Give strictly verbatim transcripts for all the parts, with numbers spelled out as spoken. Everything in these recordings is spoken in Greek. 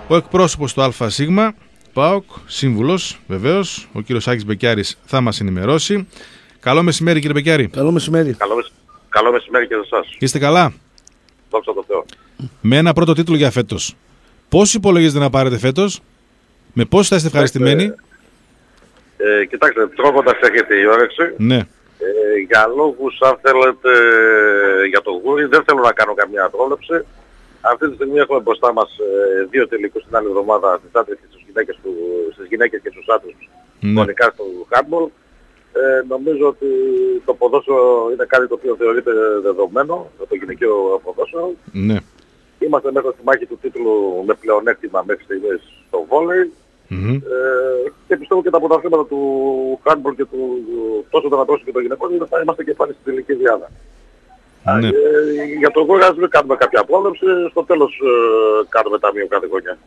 Ο εκπρόσωπος του ΑΣ ΠΑΟΚ, σύμβουλος βεβαίως, ο κύριος Άκης Μπεκιάρης, θα μας ενημερώσει. Καλό μεσημέρι, κύριε Μπεκιάρη. Καλό μεσημέρι. Καλό, μεσ... Καλό μεσημέρι και σε εσάς. Είστε καλά? Δόξα τω Θεώ. Με ένα πρώτο τίτλο για φέτος. Πώς υπολογίζετε να πάρετε φέτος? Με πόσους θα είστε ευχαριστημένοι? Ε, ε, κοιτάξτε, τρώγοντας έχετε η όρεξη. Ναι. Ε, για λόγους, αν θέλετε, για το γούρι, δεν θέλω να κάνω καμία πρόβλεψη. Αυτή τη στιγμή έχουμε μπροστά μας ε, δύο τελικούς την άλλη εβδομάδα στις άντρες και στις γυναίκες, του, στις γυναίκες και στους άντρες γονικά ναι. στο handball. Ε, νομίζω ότι το ποδόσφαιρο είναι κάτι το οποίο θεωρείται δεδομένο, το γυναικείο ποδόσφαιρο. Ναι. Είμαστε μέσα στη μάχη του τίτλου με πλεονέκτημα μέχρι στιγμής στο βόλεϊ. Mm-hmm. Ε, και πιστεύω και τα πρωταθλήματα του handball και του τόσο των αντρών και των γυναικών θα είμαστε και πάλι στην τελική διάδα. Ναι. Ε, για το γόρι ας μην κάνουμε κάποια πρόβλεψη, στο τέλος ε, κάνουμε ταμείο κάθε χρονιά.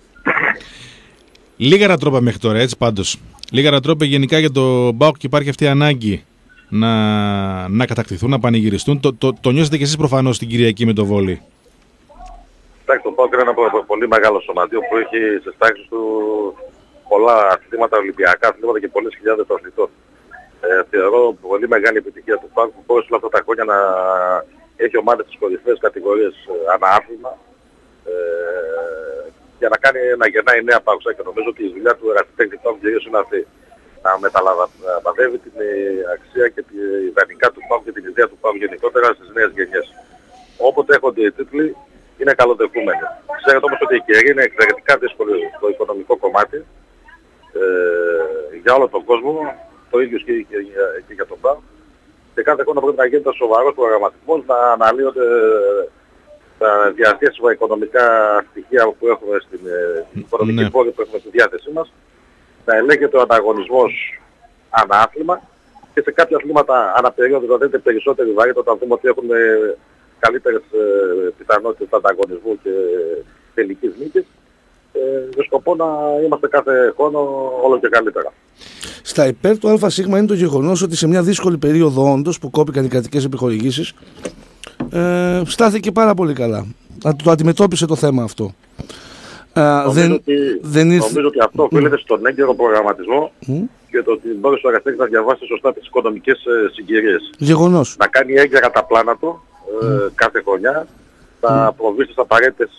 Λίγα τρόπα μέχρι τώρα, έτσι πάντως. Λίγα τρόπα γενικά για το ΠΑΟΚ και υπάρχει αυτή η ανάγκη να, να κατακτηθούν, να πανηγυριστούν. Το, το, το νιώσετε και εσείς προφανώς την Κυριακή με το βόλεϊ. Εντάξει, το ΠΑΟΚ είναι ένα πολύ μεγάλο σωματείο που έχει στις τάξεις του πολλά αθλήματα, ολυμπιακά αθλήματα και πολλές χιλιάδες αθλητών. Ε, θεωρώ πολύ μεγάλη επιτυχία του ΠΑΟΚ που μπόρεσε όλα αυτά τα χρόνια να έχει ομάδες στις κορυφαίες κατηγορίες ανά άθλημα ε, για να κάνει να γεννάει νέα ΠΑΟΚ. Και νομίζω ότι η δουλειά του ερασιτέχνη ΠΑΟΚ κυρίως είναι αυτή. Να μεταλαμβαδεύει την αξία και τη ιδανικά του ΠΑΟΚ και την ιδέα του ΠΑΟΚ γενικότερα στις νέες γενιές. Όποτε έχονται οι τίτλοι είναι καλοδεχούμενοι. Ξέρετε όμως ότι η καιρή είναι εξαιρετικά δύσκολη στο οικονομικό κομμάτι ε, για όλο τον κόσμο. Το ίδιο και, και, και για τον ΠΑΟΚ. Και κάθε χρόνο πρέπει να γίνεται σοβαρός προγραμματισμός, να αναλύονται τα διαθέσιμα οικονομικά στοιχεία που έχουμε στην ε, οικονομική ναι. πόρη που έχουμε στη διάθεσή μας, να ελέγχεται ο ανταγωνισμός ανά άθλημα και σε κάποια αθλήματα ανά περίοδο να δίνεται περισσότερη βαρύτητα όταν δούμε ότι έχουμε καλύτερες ε, πιθανότητες ανταγωνισμού και τελικής νίκης. Ε, με σκοπό να είμαστε κάθε χρόνο όλο και καλύτερα. Στα υπέρ του ΑΣ είναι το γεγονός ότι σε μια δύσκολη περίοδο όντως που κόπηκαν οι κρατικές επιχορηγήσεις ε, στάθηκε πάρα πολύ καλά. Το αντιμετώπισε το θέμα αυτό. Ε, νομίζω, δεν, ότι, δεν ήρθε... νομίζω ότι αυτό οφείλεται mm. στον έγκαιρο προγραμματισμό mm. και το ότι μπόρεσε ο εργαστής να διαβάσει σωστά τις οικονομικές ε, συγκυρίες. Γεγονός. Να κάνει έγκαιρα τα πλάνα του ε, mm. κάθε χρονιά, να mm. προβεί στις απαραίτητες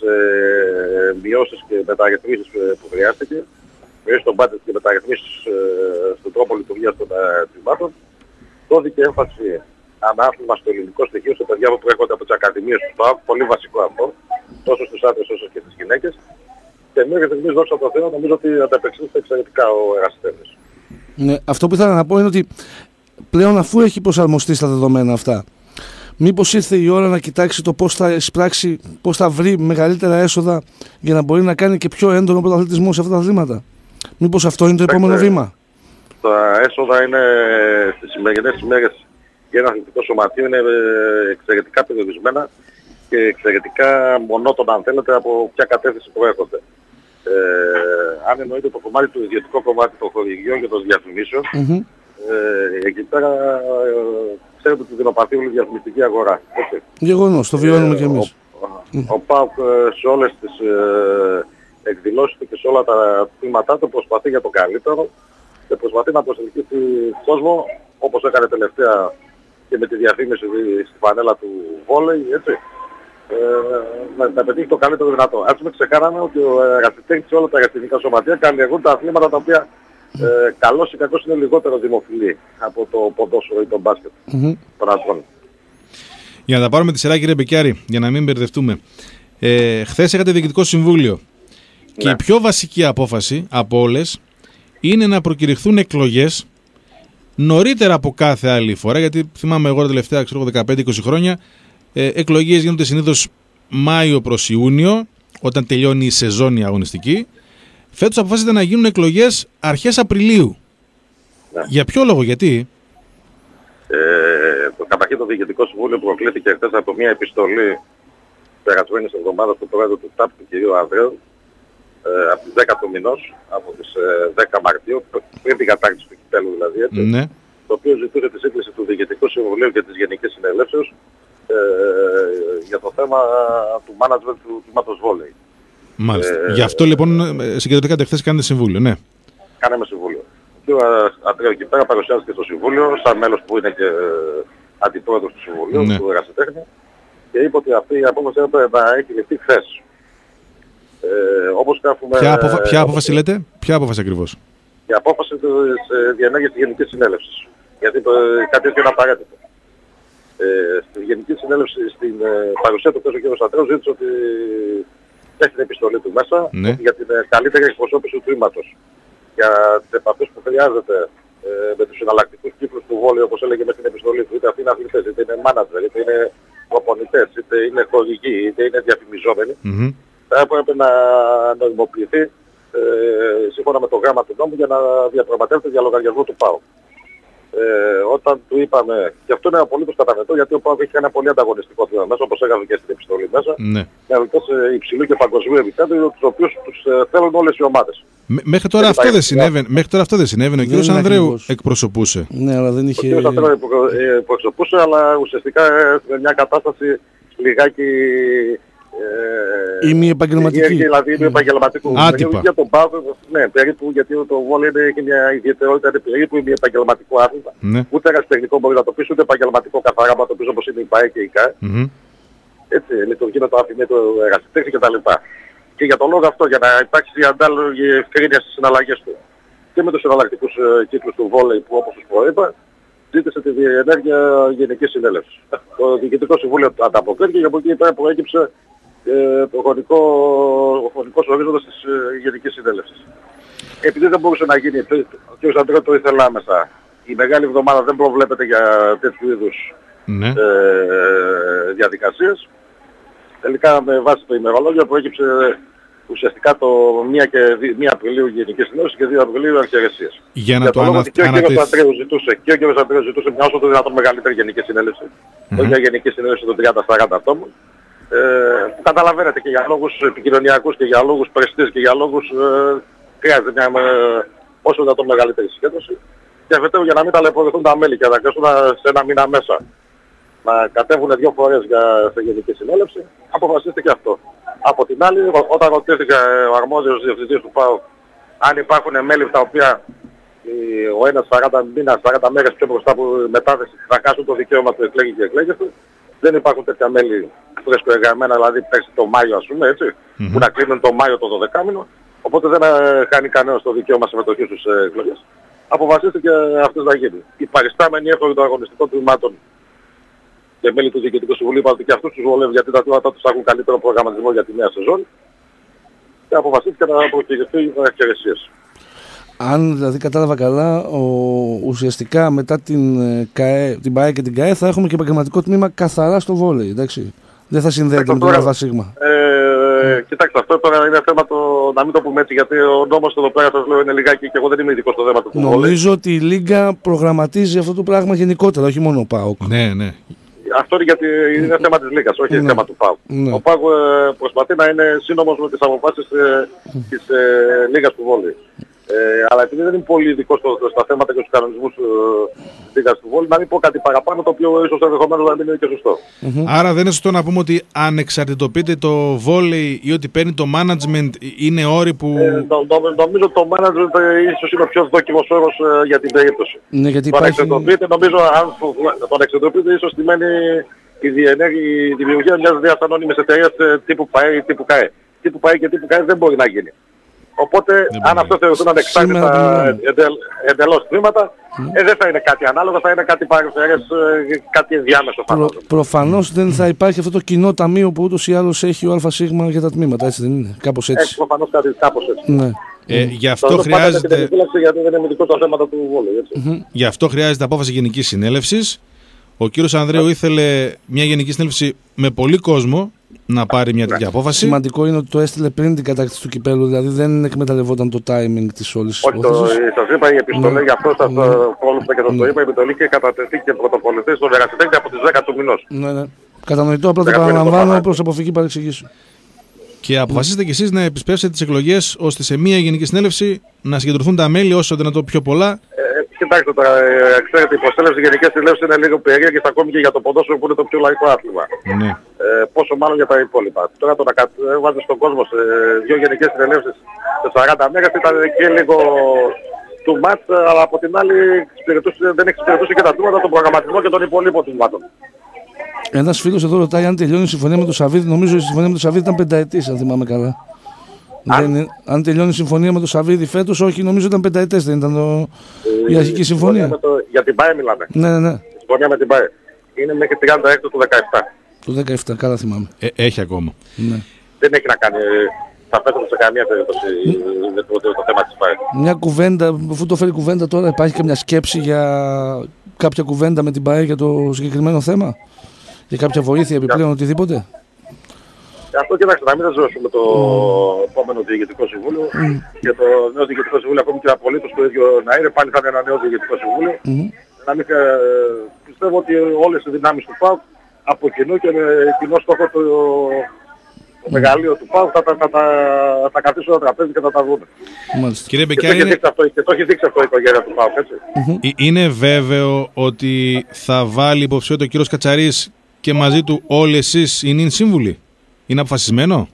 ε, μειώσεις και μεταρρυθμίσεις ε, που χρειάστηκε, μειώσεις στον μπάτζετ και μεταρρυθμίσεις ε, στον τρόπο λειτουργίας των τμήματων. Δόθηκε έμφαση ανάθλημα στο ελληνικό στοιχείο, σε παιδιά που προέρχονται από τις ακαδημίες του ΠΑΟΚ, πολύ βασικό αυτό, τόσο στους άντρες όσο και στις γυναίκες. Και μέχρι στιγμής, δόξα τω Θεώ, νομίζω ότι ανταπεξήλθε εξαιρετικά ο ερασιτέχνης. Ναι, αυτό που ήθελα να πω είναι ότι πλέον αφού έχει προσαρμοστεί στα δεδομένα αυτά, μήπως ήρθε η ώρα να κοιτάξει το πώς θα εισπράξει, πώς θα βρει μεγαλύτερα έσοδα για να μπορεί να κάνει και πιο έντονο πρωταθλητισμό σε αυτά τα αθλήματα. Μήπως αυτό είναι το επόμενο βήμα. Τα έσοδα είναι στις σημερινές ημέρες για ένα αθλητικό σωματείο είναι εξαιρετικά περιορισμένα και εξαιρετικά μονότονα, αν θέλετε, από ποια κατεύθυνση προέρχονται. Ε, αν εννοείται το κομμάτι του ιδιωτικού κομμάτι των χορηγιών και των διαφημίσεων, mm-hmm. ε, εκεί πέρα ε, ξέρετε ότι δυνοπαθεί όλη η διαφημιστική αγορά. Γεγονός, το βιώνουμε ε, κι εμείς. Ο, mm. ο ΠΑΟΚ σε όλες τις ε, εκδηλώσεις και σε όλα τα τμήματά του προσπαθεί για το καλύτερο και προσπαθεί να προσελκύσει κόσμο όπως έκανε τελευταία και με τη διαφήμιση στη φανέλα του βόλεϊ, έτσι. Ε, να, να πετύχει το καλύτερο δυνατό. Ας μην ξεχάναμε ότι ο εργαστητέχνης σε όλα τα εργαστηριακά σωματεία καλλιεργούν τα αθλήματα τα οποία ε, καλώς ή κακώς είναι λιγότερο δημοφιλή από το ποδόσφαιρο ή το μπάσκετ mm-hmm. των ατρών. Για να τα πάρουμε τη σειρά, κύριε Μπεκιάρη, για να μην μπερδευτούμε. Ε, χθες είχατε διοικητικό συμβούλιο ναι. και η πιο βασική απόφαση από όλες είναι να προκηρυχθούν εκλογές νωρίτερα από κάθε άλλη φορά, γιατί θυμάμαι εγώ τα τελευταία ξέρω, δεκαπέντε είκοσι χρόνια ε, εκλογές γίνονται συνήθως Μάιο προς Ιούνιο, όταν τελειώνει η σεζόν αγωνιστική. Φέτος αποφάσισατε να γίνουν εκλογές αρχές Απριλίου. Ναι. Για ποιο λόγο, γιατί? Ε, καταρχήν το Διοικητικό Συμβούλιο προκλήθηκε χθες από μια επιστολή περασμένης εβδομάδας του Πρόεδρου του ΤΑΠ, του κ. Ανδρέου, ε, από τις δέκα του μηνός, από τις ε, δέκα Μαρτίου, πριν την κατάρτιση του κυπέλλου δηλαδή, έτσι, ναι. το οποίο ζητούσε τη σύγκληση του Διοικητικού Συμβουλίου και της Γενικής Συνελεύσεως ε, για το θέμα του management του τμήματος βόλεϊ. Μάλιστα. Ε, Γι' αυτό λοιπόν συγκεντρωτικά χθες κάνετε συμβούλιο, ναι. Κάναμε συμβούλιο. Και ο Αντρέου εκεί πέρα παρουσιάστηκε στο συμβούλιο, σαν μέλος που είναι και αντιπρόεδρος του συμβουλίου, ναι, του Ερασιτέχνη, και είπε ότι αυτή η απόφαση έπρεπε να έχει ληφθεί χθες. Ε, όπως γράφουμε... Ποια, αποφα... Ποια απόφαση ε, λέτε, ποια απόφαση ακριβώς? Η απόφαση της διενέργειας της Γενικής Συνέλευσης. Γιατί το, κάτι τέτοιο είναι απαραίτητο. Ε, στη Γενική Συνέλευση, στην ε, παρουσία του χθες ο κ. Αντρέου ζήτησε ότι έχει την επιστολή του μέσα, ναι, για την καλύτερη εκπροσώπηση του τμήματος. Για τις επαφές που χρειάζεται ε, με τους συναλλακτικούς κύκλους του βόλεϊ, όπως έλεγε με την επιστολή του, είτε αυτοί είναι αθλητές, είτε είναι μάνατζερ, είτε είναι προπονητές, είτε είναι χορηγοί, είτε είναι διαφημιζόμενοι, mm-hmm, θα έπρεπε να νοημοποιηθεί ε, σύμφωνα με το γράμμα του νόμου για να διαπραγματεύεται για λογαριασμό του ΠΑΟΚ. Ε, όταν του είπαμε, και αυτό είναι απολύτως κατανοητό, γιατί ο ΠΑΟΚ έχει ένα πολύ ανταγωνιστικό τμήμα μέσα, όπως έγραφε και στην επιστολή μέσα, ναι, με αθλητές υψηλού και παγκοσμίου επίπεδου, τους οποίους τους ε, θέλουν όλες οι ομάδες. Μέχρι τώρα, αυτό δεν συνέβαινε, μέχρι τώρα αυτό δεν συνέβαινε. Ο κ. Ανδρέου εκπροσωπούσε. Ναι, αλλά δεν είχε... Ο κ. Ανδρέου εκπροσωπούσε, αλλά ουσιαστικά σε μια κατάσταση λιγάκι... Ε, ή μη επαγγελματική. Δηλαδή μη επαγγελματικού. Άτυπα. Για τον ΠΑΟΚ, ναι, περίπου, γιατί το βόλεϊ έχει μια ιδιαιτερότητα, είναι περίπου μη επαγγελματικό άθλημα. Ναι. Ούτε ερασιτεχνικό μπορεί να το πεις, ούτε επαγγελματικό καθαρά να το πεις, όπως είναι η ΠΑΕ και η ΚΑΕ. Mm-hmm. Έτσι, λειτουργεί με το αφημί του ερασιτέχνη κτλ. Και για τον λόγο αυτό, για να υπάρξει αντάλλαγη ευκρίνεια στις συναλλαγές του και με τους συναλλακτικούς ε, κύκλους του βόλεϊ που, όπως τους προείπα, ζήτησε τη διενέργεια Γενικής Συνέλευσης. Το Διοικητικό Συμβούλιο ανταποκρίθηκε και από εκεί πέρα προέκυψε ε, το χρονικό, ο χρονικός ορίζοντας της ε, Γενικής Συνέλευσης. Επειδή δεν μπορούσε να γίνει, ο κ. Αντρέου το ήθελε άμεσα, η Μεγάλη Εβδομάδα δεν προβλέπεται για τέτοιου είδους ναι. ε, διαδικασίες. Τελικά με βάση το ημερολόγιο προέκυψε ουσιαστικά το πρώτη Απριλίου Γενική Συνέλευση και δύο Απριλίου αρχιερεσίες. Για να για το αναθ... Και ο κ. ανατεθ... Αντρέου ζητούσε, και ο κ. Αντρέου ζητούσε μια όσο το δυνατόν μεγαλύτερη Γενική Συνέλευση. Mm-hmm. Όχι μια Γενική Συνέλευση των τριάντα σαράντα ατόμων. Ε, που καταλαβαίνετε και για λόγους επικοινωνιακούς και για λόγους πρεστής και για λόγους ε, χρειάζεται μια ε, όσο δυνατόν μεγαλύτερη συγκέντρωση. Και αφετέρου για να μην ταλαιπωρηθούν τα μέλη και να κρέσουν σε ένα μήνα μέσα να κατέβουν δύο φορές για σε Γενική Συνέλευση, αποφασίστηκε αυτό. Από την άλλη, όταν ρωτήθηκε ο αρμόδιος διευθυντής του ΠΑΟΚ αν υπάρχουν μέλη τα οποία ο ένας σαράντα μήνας, σαράντα μέρες πιο μπροστά από μετάθεση θα χάσουν το δικαίωμα του εκλέγει και εκλέγεται, δεν υπάρχουν τέτοια μέλη φρεσκοεγραμμένα, δηλαδή πέρσι το Μάιο ας πούμε έτσι, mm-hmm. που να κλείνουν το Μάιο το δωδεκάμηνο, οπότε δεν χάνει κανένας το δικαίωμα συμμετοχής στους εκλογές. Αποφασίστηκε αυτές να γίνει. Οι παριστάμενοι έφεραν των αγωνιστικών τμήματων και μέλη του Διοικητικού Συμβουλίου είπαν ότι και αυτούς τους βολεύει γιατί τα τμήματα τους έχουν καλύτερο προγραμματισμό για τη νέα σεζόν και αποφασίστηκε να προκυρηθεί οι αρχιερεσίες. Αν δηλαδή κατάλαβα καλά, ο, ουσιαστικά μετά την, ΚΑΕ, την ΠΑΕ και την ΚΑΕ θα έχουμε και επαγγελματικό τμήμα καθαρά στο βόλεϊ, εντάξει. Δεν θα συνδέεται με το ΑΒ Σίγμα. Ε, mm. Κοιτάξτε, αυτό τώρα είναι θέμα το, να μην το πούμε έτσι, γιατί ο νόμος εδώ πέρα σας λέω είναι λιγάκι και εγώ δεν είμαι ειδικός στο θέμα του βόλεϊ. Νομίζω ότι η Λίγκα προγραμματίζει αυτό το πράγμα γενικότερα, όχι μόνο ο ΠΑΟΚ. Ναι, ναι. Αυτό είναι γιατί είναι θέμα της Λίγκας, όχι ναι. θέμα του ΠΑΟΚ. Ναι. Ο ΠΑΟΚ ε, προσπαθεί να είναι σύνομος με τις αποφάσεις ε, της ε, Λίγκας του βόλεϊ. Ε, αλλά επειδή δεν είμαι πολύ ειδικός στα θέματα και στους κανονισμούς ε, της Λίγκας του βόλεϊ, να μην πω κάτι παραπάνω το οποίο ίσως ενδεχομένως να μην είναι και σωστό. Mm-hmm. Άρα δεν είναι σωστό να πούμε ότι ανεξαρτητοποιείται το βόλεϊ ή ότι παίρνει το management είναι όροι που... Ε, νο, νο, νομίζω το management ε, ίσως είναι ο πιο δόκιμος όρος ε, για την περίπτωση. Ναι, γιατί το υπάρχει... ανεξαρτητοποιείται, νομίζω αν το ανεξαρτητοποιείται ίσως σημαίνει η, η δημιουργία μιας νέας ανώνυμης εταιρείας ε, τύπου ΠΑΕ ή τύπου ΚΑΕ. Τύπου ΠΑΕ και τύπου ΚΑΕ δεν μπορεί να γίνει. Οπότε, δεν αν αυτό θεωρηθούν ανεξάρτητα εντελ, εντελώς τμήματα, mm. ε, δεν θα είναι κάτι ανάλογο, θα είναι κάτι παρεμφερές, κάτι ενδιάμεσο. Προ, προφανώς δεν θα υπάρχει αυτό το κοινό ταμείο που ούτως ή άλλως έχει ο ΑΣ για τα τμήματα, έτσι δεν είναι, κάπως έτσι. Έχει προφανώς κάτι κάπως έτσι. Ναι. Ε, γι' αυτό χρειάζεται... Γιατί δεν είναι ειδικό τα θέματα του βόλεϊ, έτσι. Mm-hmm. Γι' αυτό χρειάζεται απόφαση Γενικής Συνέλευσης. Ο κύριος Ανδρέου ήθελε μια Γενική Συνέλευση με πολύ κόσμο να πάρει μια τέτοια απόφαση. Σημαντικό είναι ότι το έστειλε πριν την κατάκτηση του κυπέλου, δηλαδή δεν εκμεταλλευόταν το timing της όλης της υπόθεσης. Όχι, σας είπα η επιστολή, ναι. γι' αυτό σας ναι. κόλλησα και σας ναι. το είπα, η επιστολή και κατατεθεί και πρωτοπολιτή στον Ερασιτέχνη από τις δέκα του μηνός. Ναι, ναι. Κατανοητό, απλά το παραλαμβάνω προς αποφυγή παρεξηγήσεων. Και αποφασίσετε κι εσείς να επισπεύσετε τις εκλογές ώστε σε μια Γενική Συνέλευση να συγκεντρωθούν τα μέλη όσο δυνατόν πιο πολλά. Ε, Κοιτάξτε τώρα, ε, ξέρετε, η προσέλευση γενικές συνελεύσεις είναι λίγο περίεργες ακόμη και για το ποδόσφαιρο που είναι το πιο λαϊκό άθλημα. Ναι. Ε, πόσο μάλλον για τα υπόλοιπα. Τώρα το να κατέβαζε στον κόσμο σε δύο γενικές συνελεύσεις σε σαράντα μέρες ήταν και λίγο του μάτ, αλλά από την άλλη δεν εξυπηρετούσε και τα τμήματα, τον προγραμματισμό και των υπολείπων τμήματων. Ένας φίλος εδώ ρωτάει αν τελειώνει η συμφωνία με τον Σαββίδη. Νομίζω η συμφωνία με τον Σαββίδη ήταν πενταετής, αν θυμάμαι καλά. Αν, δεν, αν τελειώνει η συμφωνία με τον Σαββίδη φέτος, όχι, νομίζω ήταν πενταετές, δεν ήταν το, η αρχική συμφωνία. συμφωνία το, για την ΠΑΕ μιλάμε. Ναι, ναι, ναι. Η συμφωνία με την ΠΑΕ είναι μέχρι τριάντα έξι του δεκαεπτά. Το δεκαεπτά, καλά θυμάμαι. Ε, έχει ακόμα. Ναι. Δεν έχει να κάνει, θα πέσουμε σε καμία περίπτωση με το, το, το θέμα της ΠΑΕ. Μια κουβέντα, αφού το φέρει κουβέντα τώρα, υπάρχει και μια σκέψη για κάποια κουβέντα με την ΠΑΕ για το συγκεκριμένο θέμα? Για κάποια βοήθεια επιπλέον, yeah. οτιδήποτε? Αυτό κοιτάξτε, να μην δεσμεύσουμε το mm. επόμενο διοικητικό συμβούλιο mm. και το νέο διοικητικό συμβούλιο, ακόμη και απολύτως το ίδιο να είναι, πάλι θα είναι ένα νέο διοικητικό συμβούλιο. Mm. Να μην, ε, πιστεύω ότι όλες οι δυνάμεις του ΠΑΟΚ από κοινού και με κοινό στόχο το, το mm. μεγαλείο του ΠΑΟΚ θα, θα, θα, θα, θα καθίσουν στο τραπέζι και θα τα δουν. Κύριε Μπεκιάρη, και, είναι... και το έχει δείξει αυτό η οικογένεια του ΠΑΟΚ, έτσι. Mm-hmm. Είναι βέβαιο ότι θα βάλει υποψήφιο το κύριο Κατσαρής και μαζί του όλοι εσείς οι νυν σύμβουλοι? Είναι αποφασισμένο?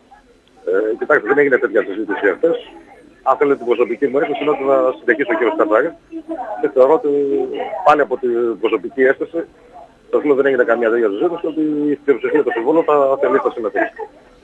Ε, κοιτάξτε, δεν έγινε τέτοια συζήτηση αυτές. Αν θέλετε την προσωπική μου αίσθηση είναι ότι θα συνεχίσει ο κύριος Κατσαρής και θεωρώ ότι πάλι από την προσωπική αίσθηση το φίλο δεν έγινε καμία τέτοια συζήτηση ότι η πλειοψηφία του συμβούλου θα θελήσει να συμμετέχει.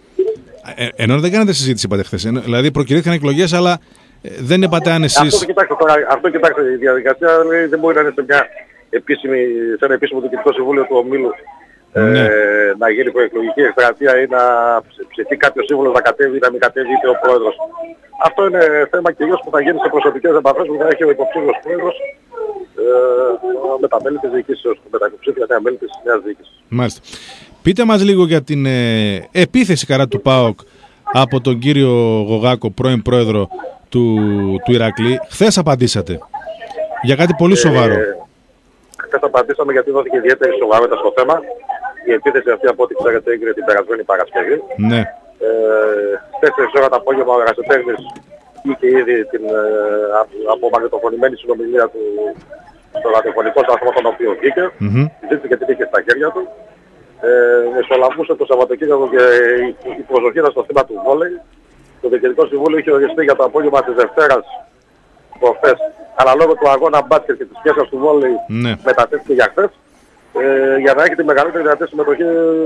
Ε, ενώ δεν κάνετε συζήτηση, είπατε χθες. Δηλαδή προκηρύχθηκαν εκλογές, αλλά δεν είπατε αν εσείς... Αυτό κοιτάξτε τώρα, αυτό κοιτάξτε, η διαδικασία λέει, δεν μπορεί να είναι σε, μια επίσημη, σε ένα επίσημο διοικητικό συμβούλιο του ομίλου. Ναι. Ε, να γίνει προεκλογική εκστρατεία ή να ψηφίσει κάποιος σύμβουλος να κατέβει ή να μην κατέβει είτε ο πρόεδρος. Αυτό είναι θέμα κυρίως που θα γίνει σε προσωπικές επαφές που θα έχει ο υποψήφιος πρόεδρος ε, με τα μέλη της διοικήσεως, με τα υποψήφια νέα μέλη της νέας διοίκησης. Μάλιστα. Πείτε μας λίγο για την ε, επίθεση κατά του ΠΑΟΚ από τον κύριο Γογάκο, πρώην πρόεδρο του, του Ηρακλή. Χθες απαντήσατε για κάτι πολύ σοβαρό. Ε, χθες απαντήσαμε γιατί δόθηκε ιδιαίτερη σοβαρότητα στο θέμα. Η επίθεση αυτή από ό,τι ξέρετε έγινε την περασμένη Παρασκευή. Ναι. Ε, τέσσερις ώρα το απόγευμα ο Ερασιτέχνης είχε ήδη την ε, απομαγνητοφωνημένη συνομιλία του στο ραδιοφωνικό σταθμό τον οποίο βγήκε. Mm-hmm. Ζήτησε και την είχε στα χέρια του. Ε, μεσολαβούσε το Σαββατοκύριακο και η προσοχή ήταν στο θύμα του βόλεϊ. Το Διοικητικό Συμβούλιο είχε οριστεί για το απόγευμα της Δευτέρας προχθές, αλλά λόγω του αγώνα μπάσκετ και της πιέσας του βόλεϊ ναι. μετατέθηκε για χθες. Ε, για να έχει τη μεγαλύτερη δυνατή συμμετοχή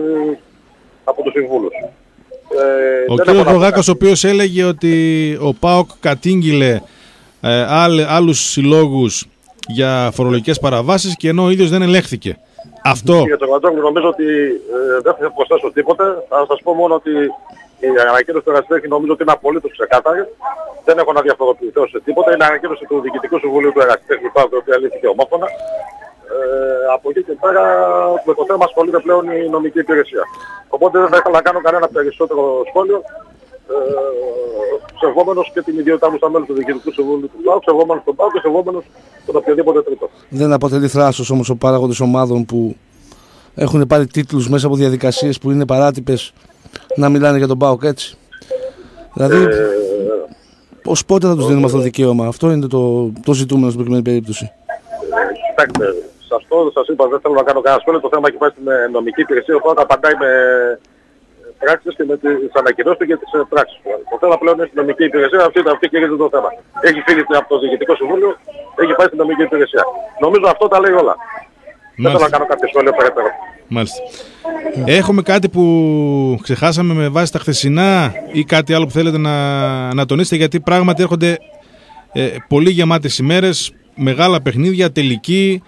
από τους συμβούλους. Ε, ο κ. Γογάκος, ο οποίος έλεγε ότι ο ΠΑΟΚ κατήγγειλε ε, άλλ, άλλους συλλόγους για φορολογικές παραβάσεις και ενώ ο ίδιος δεν ελέγχθηκε. Αυτό... Για τον Γατζόγλου νομίζω ότι ε, δεν θα προσθέσω τίποτε. Θα σας πω μόνο ότι η ανακοίνωση του Ερασιτέχνη νομίζω ότι είναι απολύτως ξεκάθαρη. Δεν έχω να διαφοροποιηθώ σε τίποτα. Είναι η ανακοίνωση του Διοικητικού Συμβουλίου του Ερασιτέχνη ΠΑΟΚ, η οποία λύθηκε ομόφωνα. Ε, από εκεί και πέρα με το θέμα ασχολείται πλέον η νομική υπηρεσία. Οπότε δεν θα ήθελα να κάνω κανένα περισσότερο σχόλιο, ε, σεβόμενος και την ιδιότητά μου στα μέλη του Διοικητικού Συμβουλίου του ΠΑΟΚ, σεβόμενος τον ΠΑΟΚ και σεβόμενος τον οποιοδήποτε τρίτο. Δεν αποτελεί θράσος όμως ο παράγοντες ομάδων που έχουν πάρει τίτλους μέσα από διαδικασίες που είναι παράτυπες να μιλάνε για τον ΠΑΟΚ έτσι? Δηλαδή, ε, ως πότε θα τους δίνουμε αυτό το δικαίωμα? Αυτό είναι το, το ζητούμενο στην προκειμένη περίπτωση. Κοιτάξτε, σε αυτό σας είπα, δεν θέλω να κάνω κανένα σχόλιο. Το θέμα έχει πάει στην νομική υπηρεσία, οπότε απαντάει με πράξεις και με τις ανακοινώσεις και τις πράξεις του. Το θέμα πλέον είναι στην νομική υπηρεσία, αυτή, αυτή κερδίζει το θέμα. Έχει φύγει από το Διοικητικό Συμβούλιο, έχει πάει στην νομική υπηρεσία. Νομίζω αυτό τα λέει όλα. Μάλιστα. Δεν θέλω να κάνω κάποιο σχόλιο περαιτέρω. Μάλιστα. Έχουμε κάτι που ξεχάσαμε με βάση τα χθεσινά ή κάτι άλλο που θέλετε να, να τονίσετε, γιατί πράγματι έρχονται ε, πολύ γεμάτες ημέρες, μεγάλα παιχνίδια, τελική.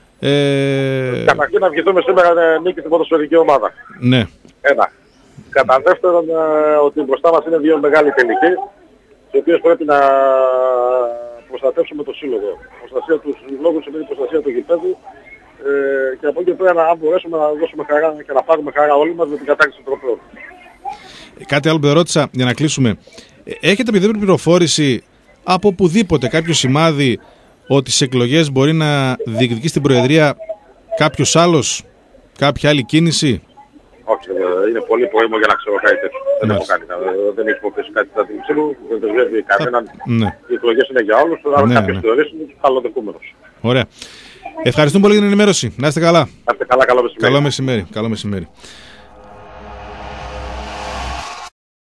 Ε... Καταρχήν να βγηθούμε σήμερα νίκη στην ποδοσφαιρική ομάδα. Ναι. Ένα. Κατά δεύτερον, ότι μπροστά μας είναι δύο μεγάλοι τελικοί, οι οποίες πρέπει να προστατεύσουμε το σύλλογο. Προστασία του συλλόγου σημαίνει προστασία του γηπέδου ε, και από εκεί πέρα να μπορέσουμε να δώσουμε χαρά και να πάρουμε χαρά όλοι μας με την κατάκτηση των τροπέων. Κάτι άλλο που δεν ρώτησα για να κλείσουμε. Έχετε οποιαδήποτε πληροφόρηση από οπουδήποτε, κάποιο σημάδι ότι στις εκλογές μπορεί να διεκδικεί στην Προεδρία κάποιος άλλος, κάποια άλλη κίνηση? Όχι, είναι πολύ πρόημο για να ξέρω κάτι τέτοιο. Δεν έχω κάνει. δεν έχει υποθέσει κάτι στην άποψή μου, δεν δεσμεύει κανέναν. Ναι. Οι εκλογές είναι για όλους, αλλά Ναι, κάποιες ναι. θεωρίες είναι καλοδεχούμενος. Ωραία. Ευχαριστούμε πολύ για την ενημέρωση. Να είστε καλά. Να είστε καλά, καλό μεσημέρι. Καλό μεσημέρι. Καλό μεσημέρι.